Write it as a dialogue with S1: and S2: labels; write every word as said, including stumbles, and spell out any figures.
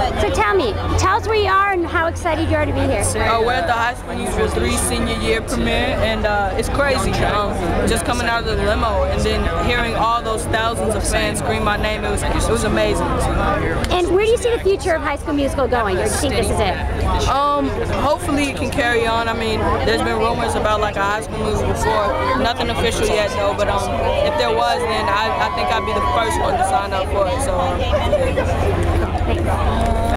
S1: So tell me, tell us where you are and how excited you are to be here.
S2: Uh, we're at the High School Musical three senior year premiere, and uh, it's crazy. Um, just coming out of the limo and then hearing all those thousands of fans scream my name, it was it was amazing.
S1: And where do you see the future of High School Musical going, or do you think this is it?
S2: Um, hopefully it can carry on. I mean, there's been rumors about like a High School Musical before, nothing official yet though, but um, if there was, then I, I think I'd be the first one to sign up for it. So. Um,
S1: Thanks.